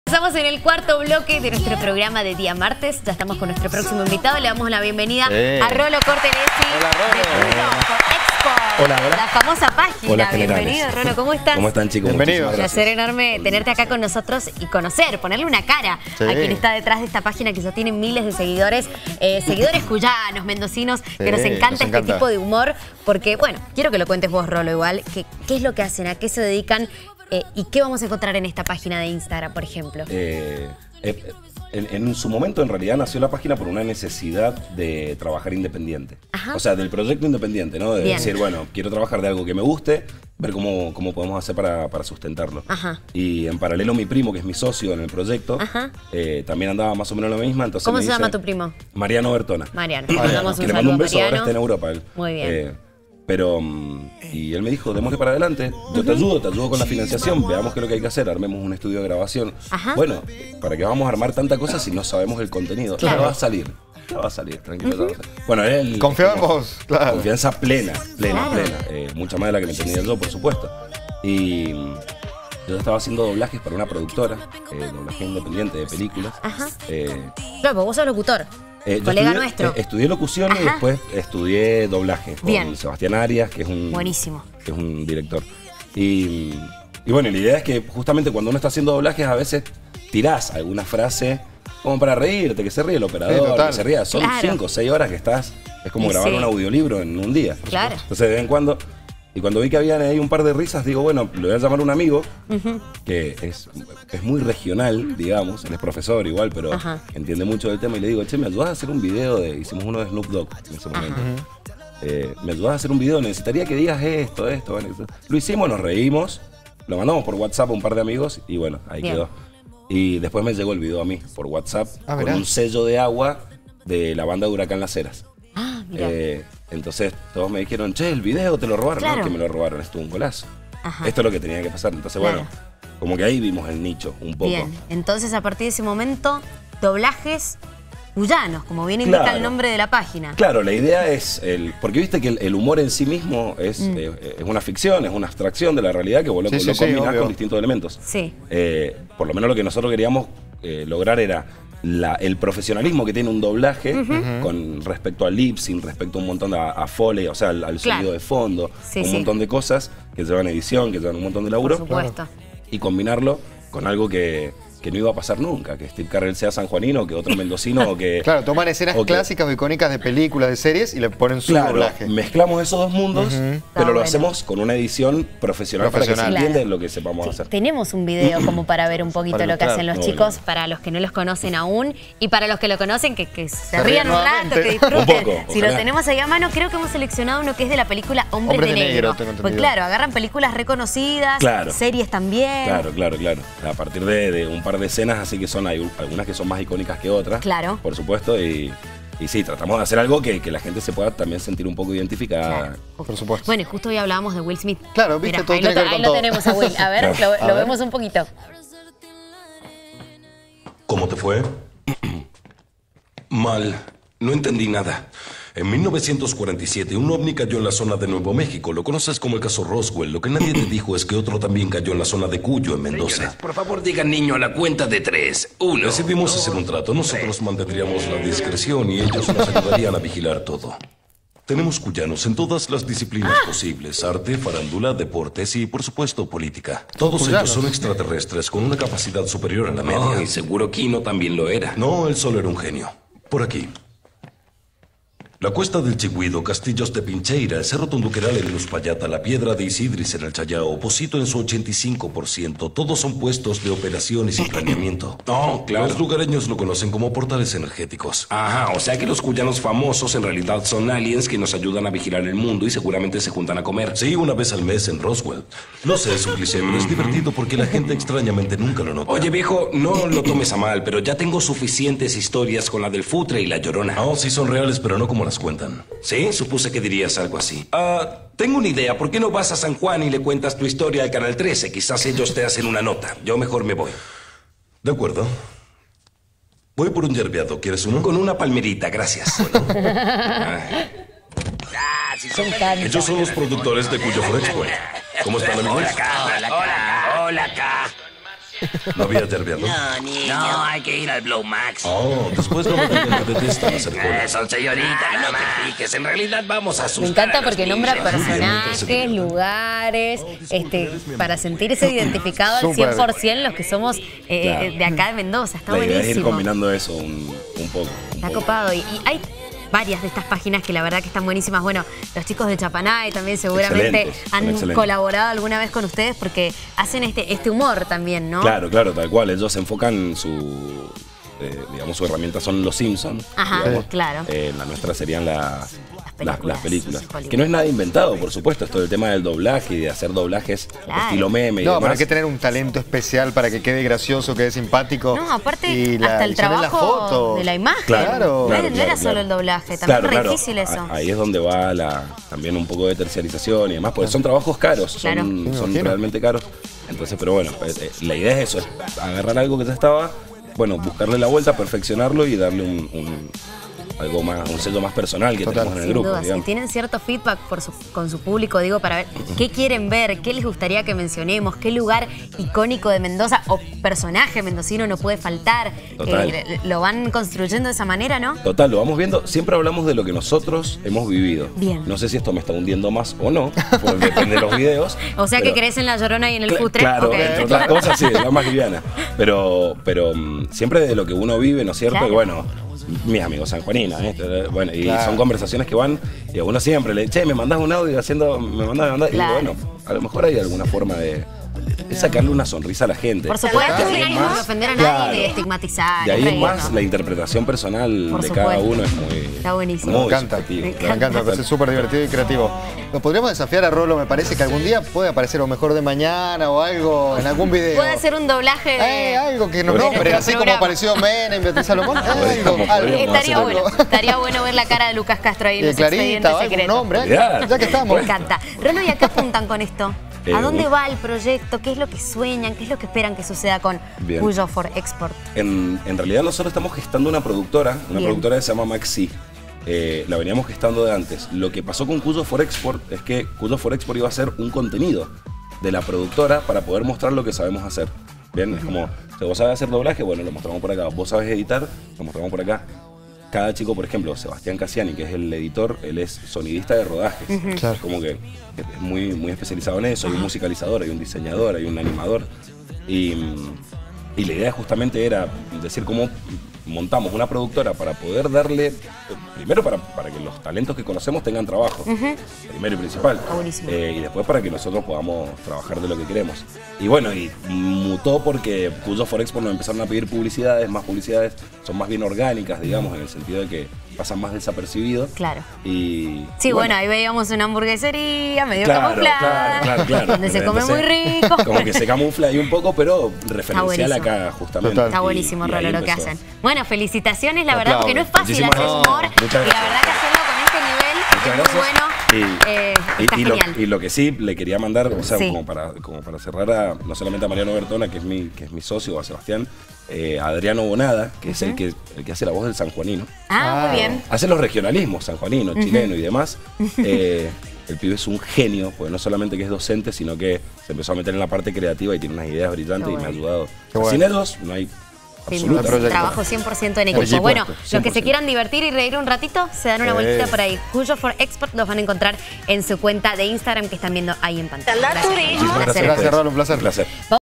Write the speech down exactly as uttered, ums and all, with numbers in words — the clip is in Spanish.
Estamos en el cuarto bloque de nuestro programa de día martes. Ya estamos con nuestro próximo invitado. Le damos la bienvenida sí. a Rolo Cortelesi. Hola, Rolo. De Expo. Hola, hola. La famosa página. Hola, bienvenido, Rolo. ¿Cómo estás? ¿Cómo están, chicos? Bienvenido. Un placer enorme tenerte acá con nosotros y conocer, ponerle una cara sí. a quien está detrás de esta página que ya tiene miles de seguidores, eh, seguidores cuyanos, mendocinos, sí, que nos encanta, nos encanta este tipo de humor, porque, bueno, quiero que lo cuentes vos, Rolo, igual, que, qué es lo que hacen, a qué se dedican eh, y qué vamos a encontrar en esta página de Instagram, por ejemplo. Eh, eh, en, en su momento, en realidad, nació la página por una necesidad de trabajar independiente. Ajá. O sea, del proyecto independiente, ¿no? De Bien. decir, bueno, quiero trabajar de algo que me guste, ver cómo, cómo podemos hacer para, para sustentarlo. Ajá. Y en paralelo, mi primo, que es mi socio en el proyecto, eh, también andaba más o menos lo mismo. Entonces ¿Cómo me se dice, llama tu primo? Mariano Bertona. Mariano. Mariano. Que le mando un beso, ahora está en Europa él. Muy bien. Eh, Pero, y él me dijo, démosle para adelante, yo te ayudo, te ayudo con la financiación, veamos qué es lo que hay que hacer, armemos un estudio de grabación. Ajá. Bueno, ¿para qué vamos a armar tanta cosa si no sabemos el contenido? Claro. Ya va a salir, ya va a salir, tranquilo. Uh-huh. Bueno, él... Confiaba en vos, claro. Confianza plena, plena, claro. plena. Eh, mucha más de la que me tenía yo, por supuesto. Y yo estaba haciendo doblajes para una productora, eh, doblaje independiente de películas. Ajá. Eh, claro, vos sos locutor. Eh, Colega estudié, nuestro. Eh, estudié locución. Ajá. Y después estudié doblaje con Bien. Sebastián Arias, que es un buenísimo, que es un director. Y, y bueno, la idea es que justamente cuando uno está haciendo doblajes a veces tirás alguna frase como para reírte, que se ríe el operador, sí, que se ría. Son claro. cinco o seis horas que estás, es como y grabar sí. un audiolibro en un día. Claro. Entonces de vez en cuando... Y cuando vi que habían ahí un par de risas, digo, bueno, le voy a llamar a un amigo uh-huh. que es, es muy regional, digamos, él es profesor igual, pero uh-huh. entiende mucho del tema, y le digo, che, ¿me ayudas a hacer un video de...? Hicimos uno de Snoop Dogg en ese momento. Uh-huh. eh, ¿Me ayudas a hacer un video? Necesitaría que digas esto, esto, bueno, esto. Lo hicimos, nos reímos, lo mandamos por WhatsApp a un par de amigos y bueno, ahí Bien. quedó. Y después me llegó el video a mí por WhatsApp ah, con un sello de agua de la banda de Huracán Las Heras. Ah, mira. Eh, entonces todos me dijeron, che, el video te lo robaron. Claro. No, que me lo robaron, esto es un golazo. Ajá. Esto es lo que tenía que pasar. Entonces, claro. bueno, como que ahí vimos el nicho un poco. Bien, entonces a partir de ese momento, doblajes cuyanos, como bien indica claro. el nombre de la página. Claro, la idea es, el porque viste que el, el humor en sí mismo es, mm. eh, es una ficción, es una abstracción de la realidad que vos lo, sí, lo sí, combinás sí, con distintos elementos. Sí. Eh, por lo menos lo que nosotros queríamos eh, lograr era La, el profesionalismo que tiene un doblaje uh-huh. con respecto al lip sync, respecto a un montón de a, a foley, o sea, al, al claro. sonido de fondo, sí, un sí. montón de cosas que llevan edición, que llevan un montón de laburo. Por supuesto. Y combinarlo con algo que, que no iba a pasar nunca, que Steve Carell sea sanjuanino, que otro mendocino o que... Claro, toman escenas o clásicas o icónicas de películas, de series y le ponen su claro, doblaje. Mezclamos esos dos mundos, uh-huh. pero lo bueno. hacemos con una edición profesional, profesional. para que se entienda claro. lo que sepamos hacer. Tenemos un video como para ver un poquito lo que hacen los no, chicos, no. para los que no los conocen aún y para los que lo conocen, que, que se, se rían un rato, que disfruten. Un poco, si ojalá. Lo tenemos ahí a mano, creo que hemos seleccionado uno que es de la película Hombres, Hombres de, de Negro. negro pues claro, agarran películas reconocidas, claro. series también. Claro, claro, claro. A partir de, de un par de escenas, así que son hay algunas que son más icónicas que otras, claro. por supuesto, y, y sí, tratamos de hacer algo que, que la gente se pueda también sentir un poco identificada. Claro. Por supuesto. Bueno, y justo hoy hablábamos de Will Smith. Claro, viste, Mirá, todo ahí tiene lo, que ver ahí con lo todo. tenemos a Will. A ver, lo, a lo ver. vemos un poquito. ¿Cómo te fue? Mal. No entendí nada. En mil novecientos cuarenta y siete, un ovni cayó en la zona de Nuevo México. Lo conoces como el caso Roswell. Lo que nadie te dijo es que otro también cayó en la zona de Cuyo, en Mendoza. Señores, por favor, digan niño a la cuenta de tres. Uno. Decidimos hacer un trato. Nosotros tres. mantendríamos la discreción y ellos nos ayudarían a vigilar todo. Tenemos cuyanos en todas las disciplinas ah. posibles. Arte, farándula, deportes y, por supuesto, política. Todos cuyanos. Ellos son extraterrestres con una capacidad superior a la media. Oh, y seguro Kino también lo era. No, él solo era un genio. Por aquí. La Cuesta del Chigüido, Castillos de Pincheira, el Cerro Tunduqueral en Uspallata, la Piedra de Isidris en el Chayao, Posito en su ochenta y cinco por ciento, todos son puestos de operaciones y planeamiento. Oh, claro. Los lugareños lo conocen como portales energéticos. Ajá, o sea que los cuyanos famosos en realidad son aliens que nos ayudan a vigilar el mundo y seguramente se juntan a comer. Sí, una vez al mes en Roswell. No sé, es un cliché, pero es divertido porque la gente extrañamente nunca lo nota. Oye, viejo, no lo tomes a mal, pero ya tengo suficientes historias con la del Futre y la Llorona. Oh, sí son reales, pero no como las cuentan. Sí, supuse que dirías algo así. Ah, uh, tengo una idea. ¿Por qué no vas a San Juan y le cuentas tu historia al Canal trece? Quizás ellos te hacen una nota. Yo mejor me voy. De acuerdo. Voy por un yerbeado. ¿Quieres uno? Con una palmerita, gracias. Bueno. Ah, sí son ellos son los productores de Cuyo Forex Point. ¿Cómo están, amigos? Hola, acá, hola, acá, hola, acá. No había de verlo. No, niño. No, hay que ir al Blow Max. Oh, después no me digan que detestan hacer cola. Eso, señorita, no te fijes. En realidad vamos a asustar. Me encanta a los porque nombra niños. personajes, lugares, este, para sentirse identificado al cien por ciento los que somos eh, Claro. de acá de Mendoza. Está La idea buenísimo. es ir combinando eso un, un poco. Un Está poco. copado. Y, y hay varias de estas páginas que la verdad que están buenísimas. Bueno, los chicos de Chapanay también seguramente Excelentes, son han excelentes. colaborado alguna vez con ustedes porque hacen este, este humor también, ¿no? Claro, claro, tal cual. Ellos enfocan su, eh, digamos, su herramienta son los Simpsons. Ajá, digamos. claro. Eh, la nuestra serían las, las, películas. las películas. Hollywood. Que no es nada inventado, por supuesto. Esto del tema del doblaje y de hacer doblajes Claro. estilo meme y No, demás. pero hay que tener un talento especial para que quede gracioso, quede simpático. No, aparte, Y la- hasta el y salen las trabajo fotos. de la imagen. Claro. No, Claro, era- no claro, era solo claro. el doblaje, también Claro, es claro. difícil eso. A- Ahí es donde va la, también un poco de terciarización y demás, porque son trabajos caros, Claro. son, Sí, me son imagino. realmente caros. Entonces, pero bueno, pues, eh, la idea es eso, es agarrar algo que ya estaba, bueno, buscarle la vuelta, perfeccionarlo y darle un, un- algo más, un sello más personal que Total. tenemos en el Sin grupo. duda, si digamos. tienen cierto feedback por su- con su público, digo, para ver qué quieren ver, qué les gustaría que mencionemos, qué lugar icónico de Mendoza o personaje mendocino no puede faltar. Total. Eh, lo van construyendo de esa manera, ¿no? Total, lo vamos viendo. Siempre hablamos de lo que nosotros hemos vivido. Bien. No sé si esto me está hundiendo más o no, porque depende de los videos. O sea pero- que crees en La Llorona y en el Cla- futre. Claro, Ok. entre otras cosas, sí, la más liviana. Pero, pero mm, siempre de lo que uno vive, ¿no es cierto? Claro. Y bueno, mis amigos sanjuaninos, ¿eh? Bueno, y Claro. son conversaciones que van, y a uno siempre le che, me mandás un audio haciendo, me mandás, me mandás. Claro. Y bueno, a lo mejor hay alguna forma de, de sacarle una sonrisa a la gente. Por supuesto, De ahí sin en ánimo de más- ofender a claro. nadie, de estigmatizar. De ahí en reírnos. más la interpretación personal Por de supuesto. cada uno es muy, Está buenísimo. muy Me encanta, subjetivo. Me me encanta, me encanta. parece súper divertido y creativo. Nos podríamos desafiar a Rolo, me parece que algún día puede aparecer o Mejor de Mañana o algo en algún video. Puede ser un doblaje de... Eh, algo que nos De nombre, nuestro así como programa. apareció Menem, Beatriz Salomón. Algo, Podríamos, algo. podríamos Estaría hacer bueno, algo. estaría bueno ver la cara de Lucas Castro ahí en Y de los expedientes Clarita, o algún secretos. nombre. Mirá. Ya que estamos. Me encanta. Rolo, ¿y a qué apuntan con esto? Eh, ¿A dónde un- va el proyecto? ¿Qué es lo que sueñan? ¿Qué es lo que esperan que suceda con Bien. Cuyo for Export? En, en realidad nosotros estamos gestando una productora, una Bien. productora que se llama Maxi. Eh, la veníamos gestando de antes. Lo que pasó con Cuyo for Export es que Cuyo for Export iba a ser un contenido de la productora para poder mostrar lo que sabemos hacer. Bien, es como, si vos sabés hacer doblaje, bueno, lo mostramos por acá. Vos sabés editar, lo mostramos por acá. Cada chico, por ejemplo, Sebastián Cassiani, que es el editor, él es sonidista de rodajes. Claro. Es como que es muy, muy especializado en eso. Hay un musicalizador, hay un diseñador, hay un animador. Y, y la idea justamente era decir cómo montamos una productora para poder darle, primero para, para que los talentos que conocemos tengan trabajo, primero y principal. Está buenísimo. Eh, y después para que nosotros podamos trabajar de lo que queremos. Y bueno, y mutó porque Cuyo for Expo nos empezaron a pedir publicidades, más publicidades, son más bien orgánicas, digamos, en el sentido de que pasan más desapercibidos. Claro. Y Sí, y bueno, ahí veíamos una hamburguesería medio Claro, camuflada, claro, claro, claro. donde se come muy Entonces, rico. Como que se camufla ahí un poco, pero referencial buenísimo. acá, justamente. Total. Está Y- buenísimo, y ahí Rolo, lo que empezó. hacen. Bueno, felicitaciones, la Te verdad, porque no es fácil Muchísimas hacer gracias. humor. Muchas Y la gracias. verdad que hacerlo con este nivel Muchas es gracias. muy bueno. Y, Eh, y- está y lo, genial. y lo que sí le quería mandar, o sea, Sí. como, para, como para cerrar a, no solamente a Mariano Bertona, que es mi, que es mi socio, o a Sebastián, eh, a Adriano Bonada, que es el que, el que hace la voz del sanjuanino. Ah, muy bien. Hace los regionalismos, sanjuanino, chileno y demás. Eh, el pibe es un genio, porque no solamente que es docente, sino que se empezó a meter en la parte creativa y tiene unas ideas brillantes Qué y me ha bueno. ayudado. Qué bueno. Sin ellos no hay Sin absolutamente duda, proyecto. trabajo cien por ciento en Por equipo. supuesto, Bueno, los que cien por se ciento. quieran divertir y reír un ratito, se dan una Eh. vueltita por ahí. Cuyo for Export los van a encontrar en su cuenta de Instagram que están viendo ahí en pantalla. Gracias. Muchísimas Un placer. Gracias, Rolo, un placer. Un placer.